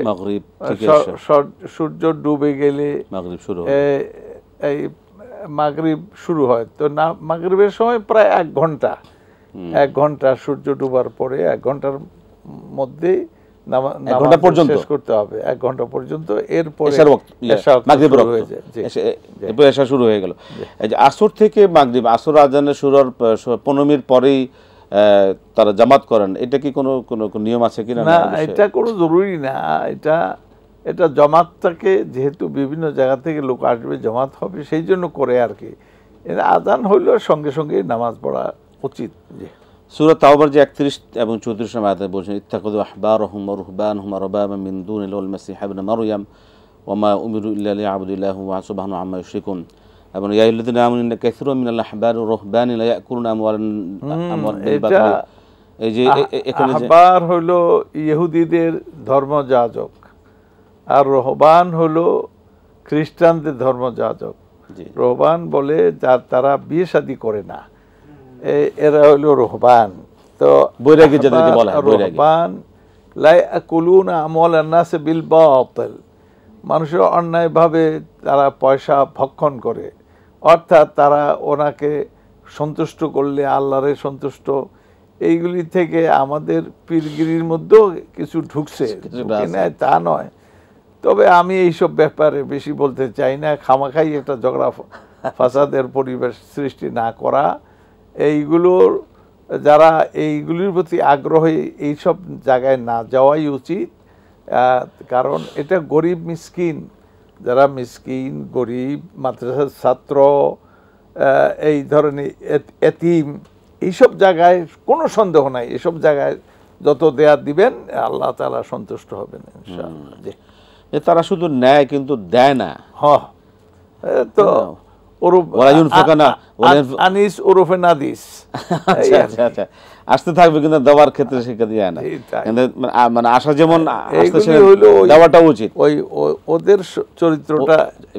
Speaker 2: সূর্য ডুবে গেলে এই মাগরিব শুরু হয়। তো না, মাগরিবের সময় প্রায় এক ঘন্টা এক ঘন্টা সূর্য ডুবার পরে এক ঘন্টার মধ্যে শেষ করতে হবে, এক ঘন্টা পর্যন্ত। এরপরে
Speaker 1: এশা শুরু হয়ে গেল। আসর থেকে মাগরিব, আসর আজানের শুরু পনেরো মিনিট পরেই তারা জামাত করেন, এটা কি কোনো কোনো নিয়ম আছে কিনা?
Speaker 2: না, এটা কোনো জরুরি না। এটা এটা জামাতটাকে যেহেতু বিভিন্ন জায়গা থেকে লোক আসবে, জামাত হবে, সেই জন্য করে আর কি। আজান হইলেও সঙ্গে সঙ্গে নামাজ পড়া উচিত।
Speaker 1: সূরা তাওবার যে একত্রিশ এবং চৌত্রিশ নম্বর আয়াতে বলছেন, ইত্তাখাযু আহবারহুম ওয়া রুহবানহুম আরবাবাম মিন দুনিল মাসিহ ইবনে মারইয়াম ওয়া মা উমিরু ইল্লা লিয়াবুদুল্লাহা ওয়া সুবহানাহু আম্মা ইউশরিকুন। এবং ইয়া আইয়ুহাল্লাযীনা আমানু ইন্না কাসীরাম মিনাল আহবারি ওয়া রুহবানি লা ইয়াকুলুনা আমওয়ালান বিল বাতিল। এই যে এখানে
Speaker 2: আহবার হলো ইহুদিদের ধর্মযাজক, আর রহবান হলো খ্রিস্টানদের ধর্মযাজক। রহবান বলে যার তারা বিয়ে শাদী করে না, এরা হলো রহবান। তো
Speaker 1: বৈরাগী যাদেরকে বলা হয়
Speaker 2: রহবান লা ইয়াকুলুনা আমওয়ালান নাস বিল বাতিল, মানুষের অন্যায়ভাবে তারা পয়সা ভক্ষণ করে, অর্থাৎ তারা ওনাকে সন্তুষ্ট করলে আল্লাহরে সন্তুষ্ট, এইগুলি থেকে আমাদের পীরগিরির মধ্যেও কিছু ঢুকছে, তা নয়। তবে আমি এইসব ব্যাপারে বেশি বলতে চাই না, খামাখাই একটা ঝগড়া ফাসাদের পরিবেশ সৃষ্টি না করা। এইগুলোর যারা এইগুলির প্রতি আগ্রহী এইসব জায়গায় না যাওয়াই উচিত, কারণ এটা গরিব মিসকিন, যারা মিসকিন গরিব মাদ্রাসার ছাত্র, এই ধরনের এতিম, এইসব জায়গায় কোনো সন্দেহ নাই, এসব জায়গায় যত দেয়া দিবেন আল্লাহ তাআলা সন্তুষ্ট হবেন ইনশাআল্লাহ।
Speaker 1: তারা শুধু নেয় কিন্তু দেয় না।
Speaker 2: হ্যাঁ, তো আনিস ওরফে নাদিস
Speaker 1: আসতে থাকবে, কিন্তু দেওয়ার ক্ষেত্রে শিক্ষা দিয়ে না, মানে আশা যেমন দেওয়াটা উচিত।
Speaker 2: ওই ওদের চরিত্রটা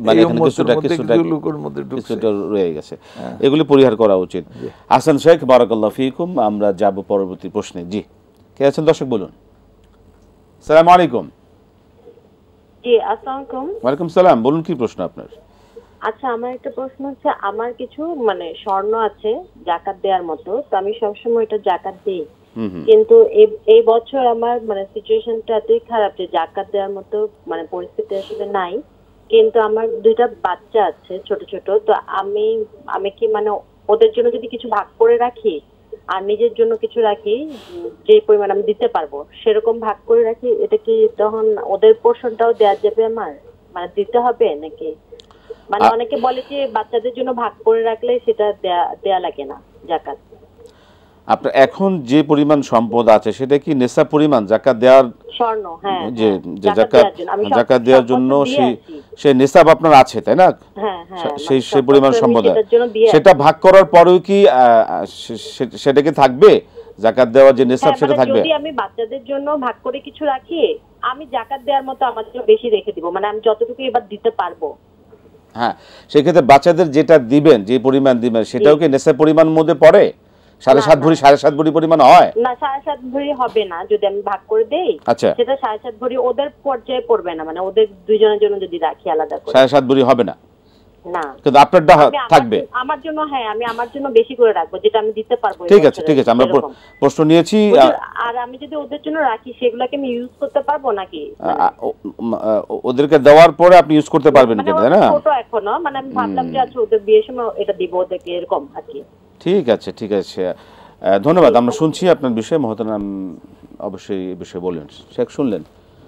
Speaker 1: কিছুটা রয়ে গেছে, এগুলি পরিহার করা উচিত। হাসান শেখ, বারাকাল্লাহু ফিকুম। আমরা যাব পরবর্তী প্রশ্নে। জি, কে আছেন দর্শক বলুন। আসসালামু আলাইকুম।
Speaker 8: জি, আসসালামু আলাইকুম।
Speaker 1: ওয়ালাইকুম সালাম, বলুন কি প্রশ্ন আপনার?
Speaker 8: আচ্ছা, আমার একটা প্রশ্ন হচ্ছে, আমার কিছু মানে স্বর্ণ আছে যাকাত দেওয়ার মতো, তো আমি সবসময় এটা যাকাত দিই, কিন্তু এই বছর আমার মানে সিচুয়েশনটা এতই খারাপ যে যাকাত দেওয়ার মতো মানে পরিস্থিতি আসলে নাই, কিন্তু আমার দুইটা বাচ্চা আছে ছোট ছোট, তো আমি আমি কি মানে ওদের জন্য যদি কিছু ভাগ করে রাখি আর নিজের জন্য কিছু রাখি, যে পরিমাণ আমি দিতে পারবো সেরকম ভাগ করে রাখি, এটা কি তখন ওদের পোর্শনটাও দেওয়া যাবে আমার, মানে দিতে হবে নাকি? মানে অনেকে বলে যে বাচ্চাদের জন্য ভাগ করে রাখলে সেটা দেয়া লাগে না যাকাত।
Speaker 1: আপনার এখন যে পরিমাণ সম্পদ আছে সেটা কি নেশা পরিমাণ যাকাত দেওয়ার
Speaker 8: স্বর্ণ? হ্যাঁ,
Speaker 1: যে যে যাকাত যাকাত দেওয়ার জন্য সেই সেই নেশাব আপনার আছে, তাই না?
Speaker 8: হ্যাঁ হ্যাঁ,
Speaker 1: সেই সেই পরিমাণ সম্পদ, সেটা ভাগ করার পরেও কি সেটা কি থাকবে যাকাত দেওয়ার যে নেশাব সেটা থাকবে?
Speaker 8: যদি আমি বাচ্চাদের জন্য ভাগ করে কিছু রাখি, আমি যাকাত দেওয়ার মতো আমার জন্য বেশি রেখে দিব, মানে আমি যতটুকু এবার দিতে পারবো।
Speaker 1: হ্যাঁ, সেক্ষেত্রে বাচ্চাদের যেটা দিবেন, যে পরিমাণ দিবেন, সেটাও কি নেশার পরিমাণ মধ্যে পড়ে? সাড়ে সাত ভরি সাড়ে সাত ভরি পরিমাণ হয়
Speaker 8: না? সাড়ে সাত ভরি হবে না যদি আমি ভাগ করে দেই।
Speaker 1: আচ্ছা,
Speaker 8: সেটা সাড়ে সাত ভরি ওদের পর্যায়ে পড়বে না, মানে ওদের দুইজনের জন্য যদি রাখি আলাদা করে
Speaker 1: সাড়ে সাত ভরি হবে না।
Speaker 8: না,
Speaker 1: কিন্তু আপনারটা থাকবে
Speaker 8: আমার জন্য। হ্যাঁ, আমি আমার জন্য বেশি করে রাখবো, যেটা আমি দিতে পারবো।
Speaker 1: ঠিক আছে, ঠিক আছে, আমরা প্রশ্ন নিয়েছি।
Speaker 8: আর আমি যদি ওদের জন্য রাখি সেগুলোকে আমি ইউজ করতে পারবো নাকি?
Speaker 1: ওদেরকে দেওয়ার পরে আপনি ইউজ করতে পারবেন কিনা, তাই না?
Speaker 8: ছোট এখনো, মানে আমি ভাবলাম যে আচ্ছা ওদের বিয়ের সময় এটা দিব ওদেরকে, এরকম আর কি।
Speaker 1: ঠিক আছে, ঠিক আছে, ধন্যবাদ। আমরা শুনছি আপনার বিষয়ে, মহতারাম অবশ্যই এই বিষয়ে বললেন। শেখ শুনলেন,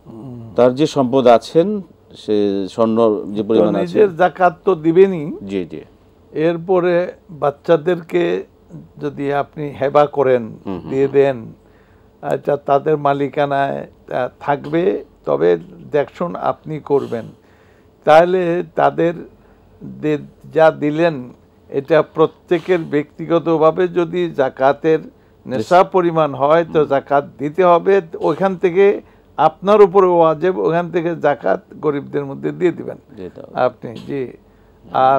Speaker 1: তার যে সম্পদ আছেন সে স্বর্ণ যে পরিমাণ আছে
Speaker 2: নিজের যাকাত তো দিবেনই,
Speaker 1: জি জি,
Speaker 2: এরপরে বাচ্চাদেরকে যদি আপনি হেবা করেন, দিয়ে দেন, আচ্ছা তাদের মালিকানায় থাকবে, তবে দেখশুন আপনি করবেন, তাহলে তাদের যা দিলেন এটা প্রত্যেকের ব্যক্তিগতভাবে যদি জাকাতের নেশাব পরিমাণ হয় তো জাকাত দিতে হবে, ওইখান থেকে আপনার উপরে ওয়াজিব, ওখান থেকে জাকাত গরিবদের মধ্যে দিয়ে দিবেন আপনি। জি, আর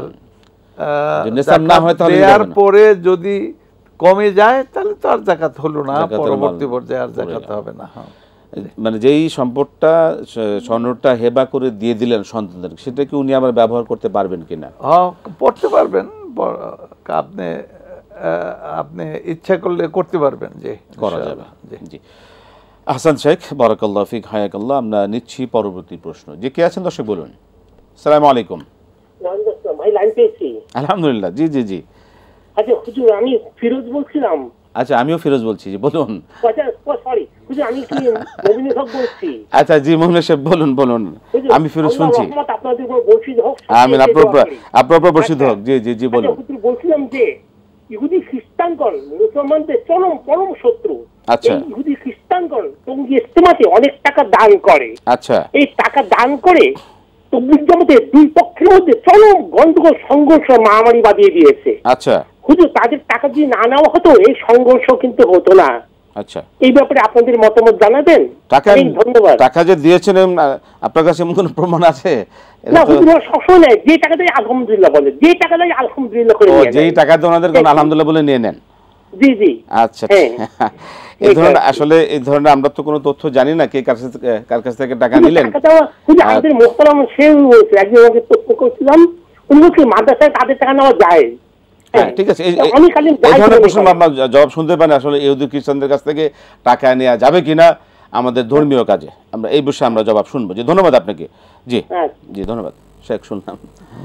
Speaker 2: দেওয়ার পরে যদি কমে যায় তাহলে তো আর জাকাত হলো না, পরবর্তী পর্যায়ে আর জাকাত হবে না।
Speaker 1: মানে যেই সম্পদটা স্বর্ণটা হেবা করে দিয়ে দিলেন সন্তানদের, সেটা কি উনি আবার ব্যবহার করতে পারবেন কিনা?
Speaker 2: হ্যাঁ, করতে পারবেন, আপনি আপনি ইচ্ছা করলে করতে পারবেন, যে
Speaker 1: করা যাবে। জি, আহসান শেখ, বারাকাল্লাহ ফিক, হায়াকাল্লাহ। আমরা নিচ্ছি পরবর্তী প্রশ্ন। যে কে আছেন দর্শক বলুন। আসসালামু আলাইকুম।
Speaker 9: ভাই লাইন পেয়েছি,
Speaker 1: আলহামদুলিল্লাহ। জি জি জি।
Speaker 9: আচ্ছা হুজুর, আমি ফিরোজ বলছিলাম।
Speaker 1: আচ্ছা, আমিও ফিরোজ বলছি, জি বলুন।
Speaker 9: আচ্ছা সরি হুজুর, আমি কি মমিনুল হক বলছি।
Speaker 1: আচ্ছা জি মমিনুল সাহেব বলুন বলুন, আমি ফিরোজ শুনছি।
Speaker 9: রহমত আপনাদের উপর বর্ষিত হোক।
Speaker 1: আমিন, আপনার উপর আপনার উপর বর্ষিত হোক। জি জি জি বলুন।
Speaker 9: হুজুর বলছিলাম যে ইহুদি খ্রিস্টানগণ মুসলমানদের চরম পরম শত্রু।
Speaker 1: আচ্ছা,
Speaker 9: ইহুদি খ্রিস্টানগণ টঙ্গী ইজতেমাতে অনেক টাকা দান করে।
Speaker 1: আচ্ছা,
Speaker 9: এই টাকা দান করে তবলিগ জামাতের দুই পক্ষের মধ্যে চরম গন্ডগোল, সংঘর্ষ, মারামারি বাঁধিয়ে দিয়েছে।
Speaker 1: আচ্ছা
Speaker 9: হুজুর, তাদের টাকা যদি না নেওয়া হতো এই সংঘর্ষ কিন্তু হতো না।
Speaker 1: আচ্ছা,
Speaker 9: এই ব্যাপারে আপনাদের মতামত জানাবেন।
Speaker 1: টাকা
Speaker 9: ধন্যবাদ।
Speaker 1: টাকা যে দিয়েছেন আপনার কাছে এমন কোনো প্রমাণ আছে?
Speaker 9: না হুজুর, সবসময় নেয়, যে টাকা দেয় আলহামদুলিল্লাহ বলে, যে টাকা দেয় আলহামদুলিল্লাহ করে নিয়ে নেয়।
Speaker 1: যেই টাকা দেয় ওনাদের কোন আলহামদুলিল্লাহ বলে নিয়ে নেন।
Speaker 9: জি জি।
Speaker 1: আচ্ছা, এই ধরনের আসলে এই ধরনের আমরা তো কোনো তথ্য জানি না কে কার কাছে কার কাছ থেকে টাকা নিলেন।
Speaker 9: আমাদের মোহতারাম শেখ বলছে, একজন আমাকে তথ্য করছিলাম, উনি বলছে মাদ্রাসায় তাদের টাকা নেওয়া যায়।
Speaker 1: হ্যাঁ ঠিক আছে, এই ধরনের প্রশ্ন আমরা জবাব শুনতে পারি আসলে ইহুদি খ্রিস্টানদের কাছ থেকে টাকা নেওয়া যাবে কিনা আমাদের ধর্মীয় কাজে, আমরা এই বিষয়ে আমরা জবাব শুনবো। জি ধন্যবাদ আপনাকে। জি জি ধন্যবাদ শেখ। শুনলাম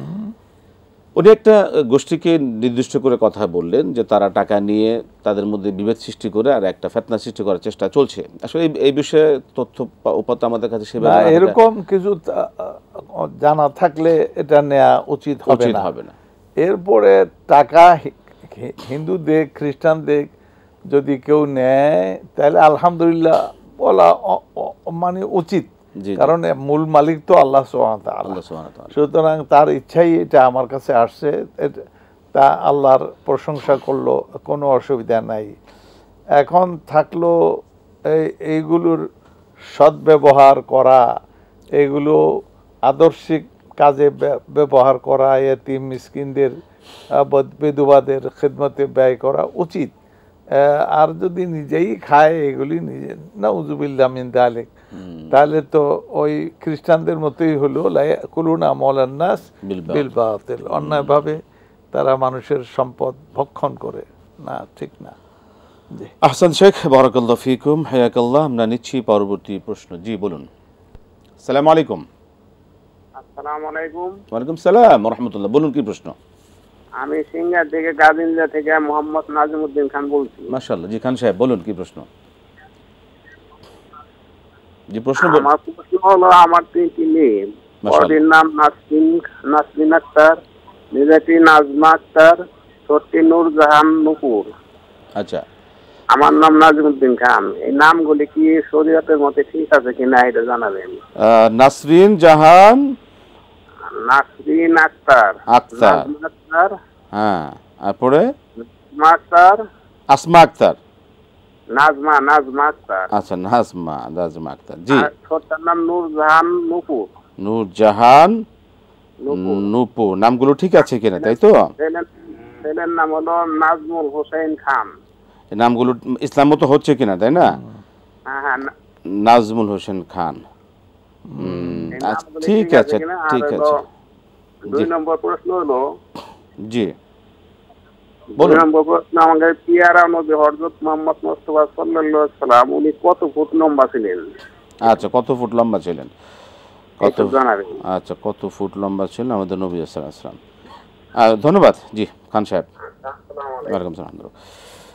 Speaker 1: উনি একটা গোষ্ঠীকে নির্দিষ্ট করে কথা বললেন যে তারা টাকা নিয়ে তাদের মধ্যে বিভেদ সৃষ্টি করে আর একটা ফিতনা সৃষ্টি করার চেষ্টা চলছে। আসলে এই বিষয়ে তথ্য উপাত্ত আমাদের কাছে সেভাবে
Speaker 2: এরকম কিছু জানা থাকলে এটা নেওয়া উচিত হবে না। এরপরে টাকা হিন্দু দেখ খ্রিস্টান দেখ যদি কেউ নেয় তাহলে আলহামদুলিল্লাহ বলা মানে উচিত, কারণ মূল মালিক তো আল্লাহ সুবহানাহু ওয়া তাআলা। সুতরাং তার ইচ্ছাই এটা আমার কাছে আসছে, তা আল্লাহর প্রশংসা করলো, কোনো অসুবিধা নাই। এখন থাকলো এই এইগুলোর সদ্ব্যবহার করা, এগুলো আদর্শিক কাজে ব্যবহার করা, এতিম মিসকিনদের বেদুবাদের খেদমতে ব্যয় করা উচিত। আর যদি নিজেই খায় এগুলি নিজে নাউযুবিল্লাহ মিন যালিক, তাহলে তো ওই খ্রিস্টানদের মতোই হলো লা ইয়াকুলুনা আমওয়ালান নাস বিল বাতিল, অন্যায়ভাবে তারা মানুষের সম্পদ ভক্ষণ করে, না ঠিক না। জি
Speaker 1: আহসান শেখ, বারাকাল্লাহু ফিকুম, হায়াকাল্লাহ। আমরা নিচ্ছি পরবর্তী প্রশ্ন। জি বলুন। আসসালামু আলাইকুম।
Speaker 10: আসসালামু আলাইকুম।
Speaker 1: ওয়ালাইকুম সালাম ওয়া রাহমাতুল্লাহ। বলুন কি প্রশ্ন?
Speaker 10: আমি সিঙ্গার থেকে গাজীপুর থেকে মোহাম্মদ নাজিমউদ্দিন খান বলছি।
Speaker 1: মাশাআল্লাহ। জি খান সাহেব বলুন কি প্রশ্ন? জি প্রশ্ন বলুন।
Speaker 10: আমার প্রশ্ন হলো, আমার তিনটি মেয়ে, বড়টির নাম নাসরিন নাসরিন আক্তার, মেজটি নাজমা আক্তার, ছোটটি নূরজাহান নূপুর।
Speaker 1: আচ্ছা,
Speaker 10: আমার নাম নাজিমউদ্দিন খান। এই নামগুলি কি শরীয়তের মতে ঠিক আছে কিনা এটা জানাবেন।
Speaker 1: নাসরিন জাহান,
Speaker 10: নাসরিন আক্তার,
Speaker 1: আক্তার,
Speaker 10: আক্তার,
Speaker 1: হ্যাঁ, তারপরে
Speaker 10: নাজমা আক্তার,
Speaker 1: আসমা আক্তার,
Speaker 10: নাজমা নাজমা আক্তার।
Speaker 1: আচ্ছা, নাজমা নাজমা আক্তার। জি,
Speaker 10: ছোটটার নাম নূরজাহান নূপুর।
Speaker 1: নূরজাহান নূপুর, নামগুলো ঠিক আছে কিনা তাই তো?
Speaker 10: ছেলের নাম হলো নাজমুল হোসেন খান।
Speaker 1: এই নামগুলো ইসলাম মতো হচ্ছে কিনা তাই না?
Speaker 10: হ্যাঁ হ্যাঁ,
Speaker 1: নাজমুল হোসেন খান। আচ্ছা ঠিক আছে ঠিক আছে।
Speaker 10: দুই নম্বর প্রশ্ন হলো,
Speaker 1: জি
Speaker 10: দুই নম্বর প্রশ্ন, আমাদের পিয়ারা নবী হযরত মুহাম্মদ মুস্তাফা সাল্লাল্লাহু আলাইহি সাল্লাম উনি কত ফুট লম্বা ছিলেন?
Speaker 1: আচ্ছা, কত ফুট লম্বা ছিলেন? কত জানাবেন? আচ্ছা, কত ফুট লম্বা ছিলেন আমাদের নবী সাল্লাল্লাহু আলাইহি ওয়াসাল্লাম? ধন্যবাদ। জি খান সাহেব। আসসালামু আলাইকুম। ওয়ালাইকুম সালাম।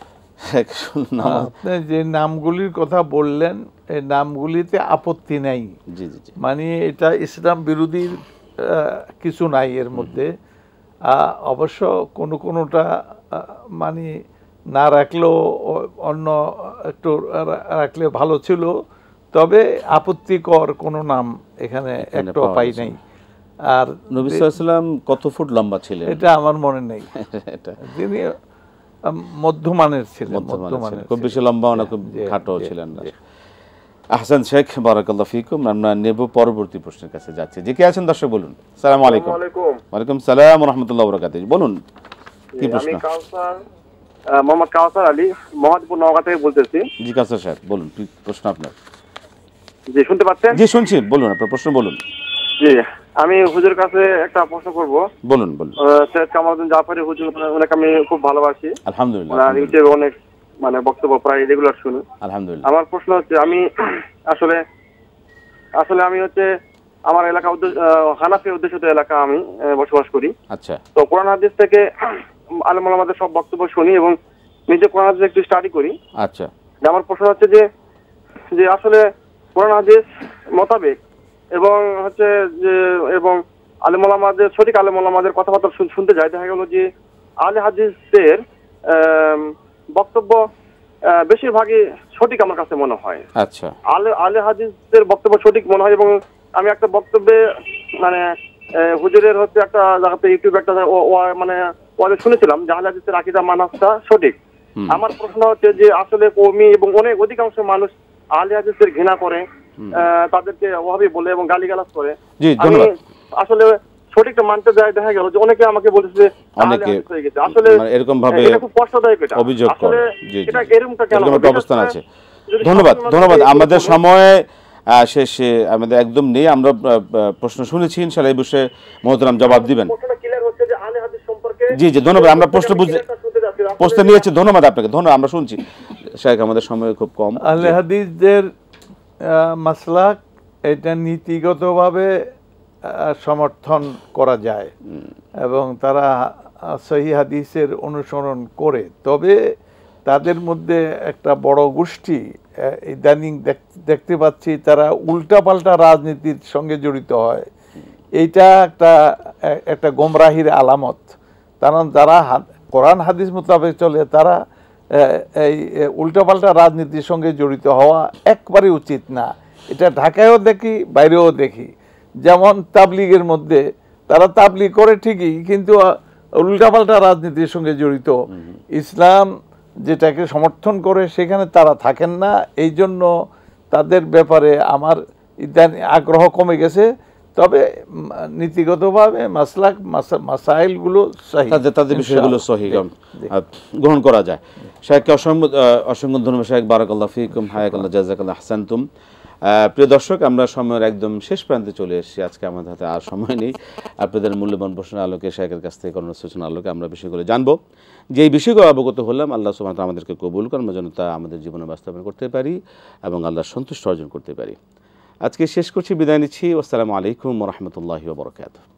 Speaker 2: আপনি যে নামগুলির কথা বললেন এই নামগুলিতে আপত্তি নাই,
Speaker 1: জি জি জি,
Speaker 2: মানে এটা ইসলাম বিরোধী কিছু নাই এর মধ্যে। অবশ্য কোনো কোনোটা মানে না রাখলেও অন্য একটু রাখলে ভালো ছিল, তবে আপত্তিকর কোনো নাম এখানে একটু পাই নাই। আর
Speaker 1: নবী সাল্লাল্লাহু আলাইহি ওয়াসাল্লাম কত ফুট লম্বা ছিলেন
Speaker 2: এটা আমার মনে নেই। তিনি মধ্যমানের ছিলেন, মধ্যমানের, খুব
Speaker 1: বেশি লম্বাও না খুব খাটো ছিলেন না। আহসান শেখ, বারাকাল্লাহু ফিকুম। আমরা নেব পরবর্তী প্রশ্নের কাছে যাচ্ছি। যে কে আছেন দর্শক বলুন। আসসালামু আলাইকুম। ওয়ালাইকুম সালাম ওয়া রাহমাতুল্লাহি ওয়া বারাকাতুহু। বলুন কি প্রশ্ন?
Speaker 11: আমি কাউসার, মোহাম্মদ কাউসার আলী, মোহাম্মদপুর নওগাঁ থেকে বলতেছি।
Speaker 1: জি কাউসার সাহেব বলুন কি প্রশ্ন আপনার?
Speaker 11: জি শুনতে পাচ্ছেন?
Speaker 1: জি শুনছি, বলুন আপনার প্রশ্ন বলুন।
Speaker 11: জি আমি হুজুরের কাছে একটা প্রশ্ন করব।
Speaker 1: বলুন বলুন।
Speaker 11: সৈয়দ কামালউদ্দিন জাফরি হুজুর, ওনাকে আমি খুব ভালোবাসি
Speaker 1: আলহামদুলিল্লাহ।
Speaker 11: ওনার ইউটিউবে অনেক মানে বক্তব্য প্রায় রেগুলার শুনি
Speaker 1: আলহামদুলিল্লাহ।
Speaker 11: আমার প্রশ্ন হচ্ছে, আমি আসলে আসলে আমি হচ্ছে আমার এলাকা হানাফি অধ্যুষিত এলাকা আমি বসবাস করি।
Speaker 1: আচ্ছা।
Speaker 11: তো কোরআন হাদিস থেকে আলেম ওলামাদের সব বক্তব্য শুনি এবং নিজে কোরআন হাদিস একটু স্টাডি করি।
Speaker 1: আচ্ছা।
Speaker 11: আমার প্রশ্ন হচ্ছে যে যে আসলে কোরআন হাদিস মোতাবেক এবং হচ্ছে যে এবং আলেম ওলামাদের সঠিক আলেম ওলামাদের কথাবার্তা শুনতে যাই, দেখা গেল যে আলে হাদিসের বক্তব্য বেশিরভাগই সঠিক আমার কাছে মনে হয়।
Speaker 1: আচ্ছা।
Speaker 11: আলে আলে হাদিসের বক্তব্য সঠিক মনে হয় এবং আমি একটা বক্তব্যে মানে হুজুরের হচ্ছে একটা জায়গাতে ইউটিউবে একটা মানে ওয়াজে শুনেছিলাম যে আলে হাদিসের আকীদা মানহাজটা সঠিক। আমার প্রশ্ন হচ্ছে যে আসলে কওমি এবং অনেক অধিকাংশ মানুষ আলে হাদিসের ঘৃণা করে, তাদেরকে ওয়াহাবি বলে এবং গালিগালাজ করে। আমি আসলে সঠিকটা মানতে যায়, দেখা গেল যে অনেকে আমাকে বলতেছে
Speaker 1: অনেকে
Speaker 11: আসলে
Speaker 1: এরকম ভাবে
Speaker 11: এটা খুব কষ্টদায়ক, এটা
Speaker 1: অভিযোগ করে। জি
Speaker 11: এটা এরকমটা কেন
Speaker 1: অবস্থান আছে? ধন্যবাদ ধন্যবাদ। আমাদের সময় শেষে আমাদের একদম নেই। আমরা প্রশ্ন শুনেছি, ইনশাআল্লাহ এই বিষয়ে মহতারাম জবাব দিবেন। জি জি ধন্যবাদ। আমরা প্রশ্ন বুঝে প্রশ্ন নিয়েছি, ধন্যবাদ আপনাকে, ধন্যবাদ। আমরা শুনছি শেখ, আমাদের সময় খুব কম।
Speaker 2: আহলে হাদিসদের মাসলাক এটা নীতিগতভাবে সমর্থন করা যায় এবং তারা সহিহ হাদিসের অনুসরণ করে, তবে তাদের মধ্যে একটা বড় গোষ্ঠী ইদানিং দেখতে পাচ্ছি তারা উল্টাপাল্টা রাজনীতির সঙ্গে জড়িত হয়। এইটা একটা একটা গোমরাহির আলামত। কারণ যারা কোরআন হাদিস মোতাবেক চলে তারা এই উল্টাপাল্টা রাজনীতির সঙ্গে জড়িত হওয়া একবারে উচিত না। এটা ঢাকায়ও দেখি, বাইরেও দেখি। যেমন তাবলিগের মধ্যে তারা তাবলিগ করে ঠিকই, কিন্তু উল্টাপাল্টা রাজনীতির সঙ্গে জড়িত। ইসলাম যেটাকে সমর্থন করে সেখানে তারা থাকেন না। এই জন্য তাদের ব্যাপারে আমার ইদানি আগ্রহ কমে গেছে। তবে নীতিগতভাবে মাসলাক মাসাইলগুলো সহি,
Speaker 1: তাদের বিষয়গুলো সহি গ্রহণ করা যায়। শেখকে অসংখ্য অসংখ্য ধন্যবাদ শেখ, বারাকাল্লাহু ফিকুম, হায়াকাল্লাহ, জাযাকাল্লাহ আহসানতুম। প্রিয় দর্শক, আমরা সময়ের একদম শেষ প্রান্তে চলে এসেছি। আজকে আমাদের হাতে আর সময় নেই। আপনাদের মূল্যবান প্রশ্নের আলোকে, শেখের কাছ থেকে কোনো সূচনা আলোকে আমরা বিষয়গুলো জানবো। যে এই বিষয়গুলো অবগত হলাম, আল্লাহ সুবহানাহু ওয়া তাআলা আমাদেরকে কবুল করেন, যেন তা আমাদের জীবনে বাস্তবায়ন করতে পারি এবং আল্লাহর সন্তুষ্টি অর্জন করতে পারি। আজকে শেষ করছি, বিদায় নিচ্ছি। আসসালামু আলাইকুম ওয়া রাহমাতুল্লাহি ওয়া বারাকাতুহু।